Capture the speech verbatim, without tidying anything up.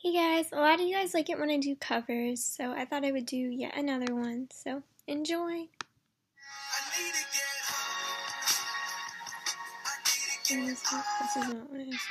Hey guys, a lot of you guys like it when I do covers, so I thought I would do yet another one, so enjoy! This is not what it is.